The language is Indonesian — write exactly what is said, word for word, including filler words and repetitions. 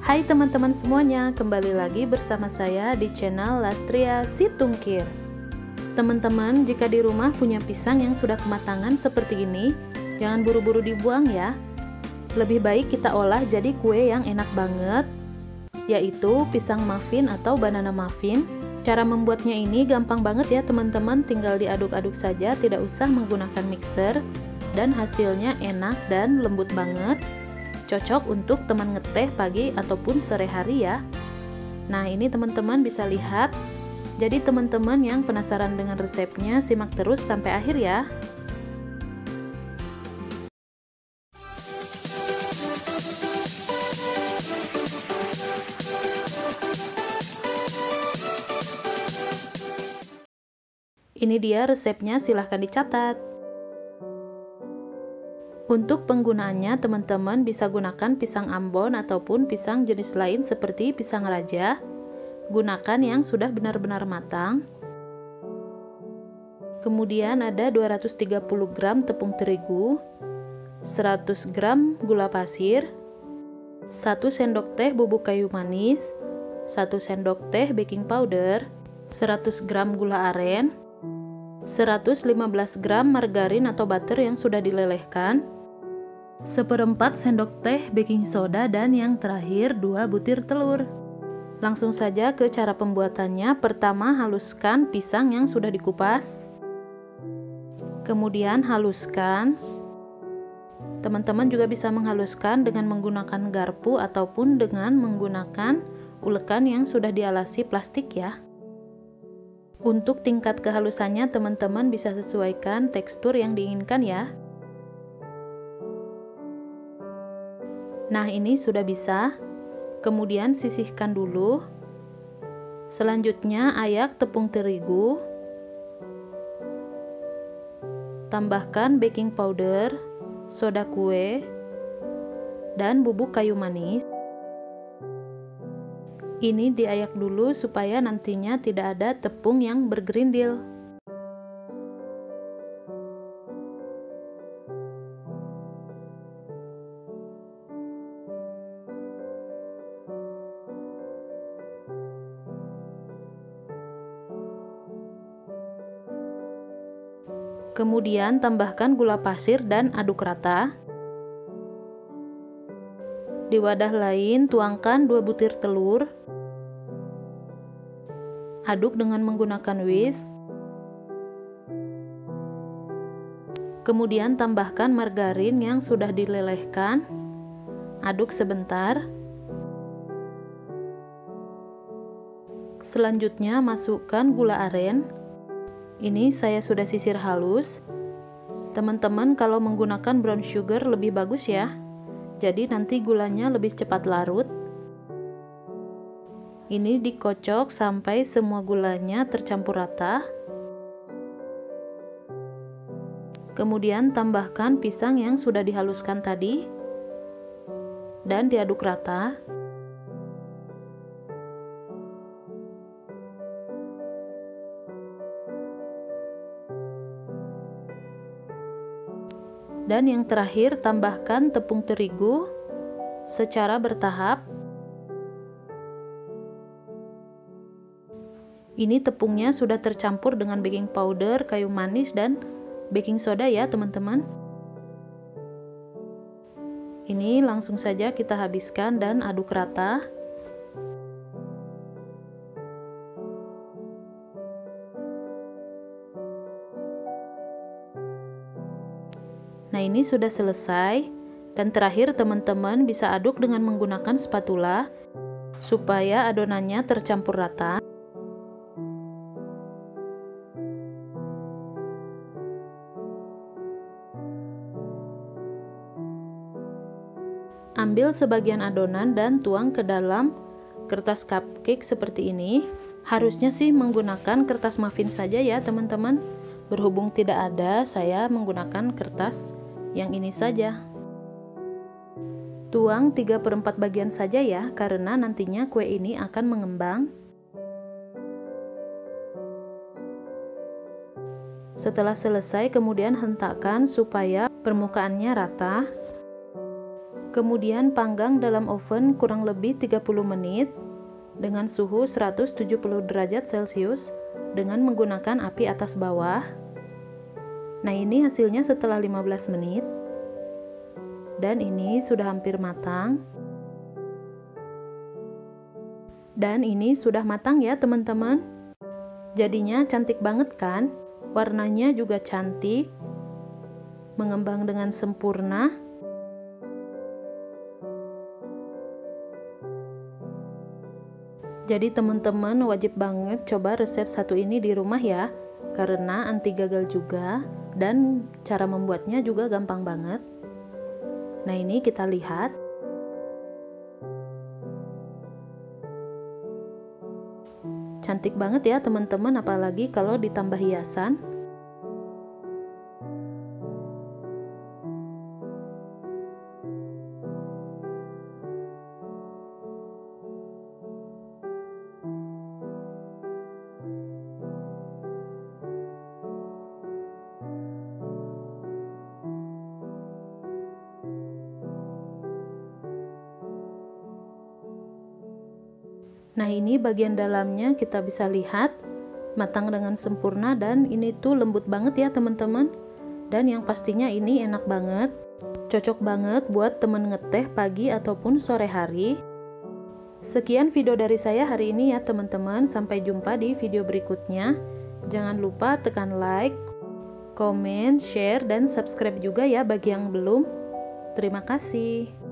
Hai teman-teman semuanya, kembali lagi bersama saya di channel Lastria Situngkir. Teman-teman, jika di rumah punya pisang yang sudah kematangan seperti ini, jangan buru-buru dibuang ya. Lebih baik kita olah jadi kue yang enak banget, yaitu pisang muffin atau banana muffin. Cara membuatnya ini gampang banget ya teman-teman, tinggal diaduk-aduk saja, tidak usah menggunakan mixer, dan hasilnya enak dan lembut banget. Cocok untuk teman ngeteh pagi ataupun sore hari ya. Nah, ini teman-teman bisa lihat. Jadi teman-teman yang penasaran dengan resepnya, simak terus sampai akhir ya. Ini dia resepnya, silahkan dicatat. Untuk penggunaannya, teman-teman bisa gunakan pisang ambon ataupun pisang jenis lain seperti pisang raja. Gunakan yang sudah benar-benar matang. Kemudian ada dua ratus tiga puluh gram tepung terigu, seratus gram gula pasir, satu sendok teh bubuk kayu manis, satu sendok teh baking powder, seratus gram gula aren, seratus lima belas gram margarin atau butter yang sudah dilelehkan, seperempat sendok teh baking soda, dan yang terakhir dua butir telur. Langsung saja ke cara pembuatannya. Pertama, haluskan pisang yang sudah dikupas. Kemudian haluskan. Teman-teman juga bisa menghaluskan dengan menggunakan garpu ataupun dengan menggunakan ulekan yang sudah dialasi plastik ya. Untuk tingkat kehalusannya teman-teman bisa sesuaikan tekstur yang diinginkan ya. Nah, ini sudah bisa. Kemudian sisihkan dulu. Selanjutnya ayak tepung terigu. Tambahkan baking powder, soda kue, dan bubuk kayu manis. Ini diayak dulu supaya nantinya tidak ada tepung yang bergerindil. Kemudian tambahkan gula pasir dan aduk rata. Di wadah lain tuangkan dua butir telur. Aduk dengan menggunakan whisk. Kemudian tambahkan margarin yang sudah dilelehkan. Aduk sebentar. Selanjutnya masukkan gula aren. Ini saya sudah sisir halus. Teman-teman kalau menggunakan brown sugar lebih bagus ya. Jadi nanti gulanya lebih cepat larut. Ini dikocok sampai semua gulanya tercampur rata. Kemudian tambahkan pisang yang sudah dihaluskan tadi. Dan diaduk rata. Dan yang terakhir, tambahkan tepung terigu secara bertahap. Ini tepungnya sudah tercampur dengan baking powder, kayu manis, dan baking soda ya teman-teman. Ini langsung saja kita habiskan dan aduk rata. Nah, ini sudah selesai. Dan terakhir teman-teman bisa aduk dengan menggunakan spatula supaya adonannya tercampur rata. Ambil sebagian adonan dan tuang ke dalam kertas cupcake seperti ini. Harusnya sih menggunakan kertas muffin saja ya teman-teman. Berhubung tidak ada, saya menggunakan kertas yang ini saja. Tuang tiga per empat bagian saja ya, karena nantinya kue ini akan mengembang. Setelah selesai, kemudian hentakkan supaya permukaannya rata. Kemudian panggang dalam oven kurang lebih tiga puluh menit dengan suhu seratus tujuh puluh derajat Celcius dengan menggunakan api atas bawah. Nah, ini hasilnya setelah lima belas menit. Dan ini sudah hampir matang. Dan ini sudah matang ya, teman-teman. Jadinya cantik banget kan? Warnanya juga cantik. Mengembang dengan sempurna. Jadi teman-teman wajib banget coba resep satu ini di rumah ya, karena anti gagal juga dan cara membuatnya juga gampang banget. Nah, ini kita lihat. Cantik banget ya teman-teman, apalagi kalau ditambah hiasan. Nah, ini bagian dalamnya kita bisa lihat matang dengan sempurna dan ini tuh lembut banget ya teman-teman. Dan yang pastinya ini enak banget, cocok banget buat temen ngeteh pagi ataupun sore hari. Sekian video dari saya hari ini ya teman-teman, sampai jumpa di video berikutnya. Jangan lupa tekan like, komen, share, dan subscribe juga ya bagi yang belum. Terima kasih.